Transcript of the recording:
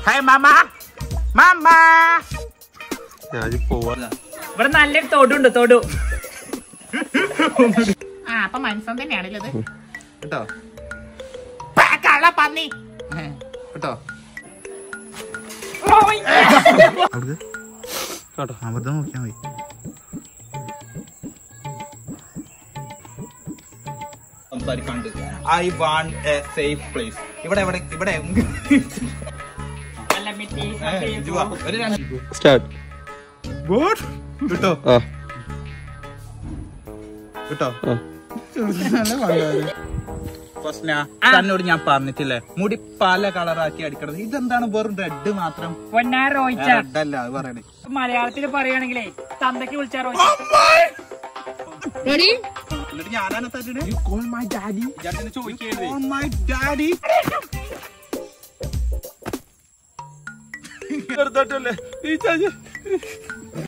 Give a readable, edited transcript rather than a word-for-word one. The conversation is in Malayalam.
Hey mama, mama. ഇവിടെ നല്ലൊരു തോടുണ്ട് തോടു. അപ്പൊ മനസ്സം തന്നെയാണല്ലോ ഇത് കേട്ടോ കള്ള പന്നി കേട്ടോ കേട്ടോ അമൃതം നോക്കിയാ മതി. സംസാരിക്കാണ്ട് I want a safe place. ഇവിടെ ഇവിടെ ഇവിടെ സ്റ്റാർട്ട് കിട്ടോ കിട്ടോ തന്നോട് ഞാൻ പറഞ്ഞിട്ടില്ലേ മുടി പല കളറാക്കി അടിക്കണത്. ഇതെന്താണ് വെറും റെഡ് മാത്രം? റെഡ് അല്ല അത് പറയണേ. മലയാളത്തിൽ പറയുകയാണെങ്കിലേ തന്തയ്ക്ക് വിളിച്ചാ എന്നിട്ട് ഞാനാണ് ചോദിക്കരുത്.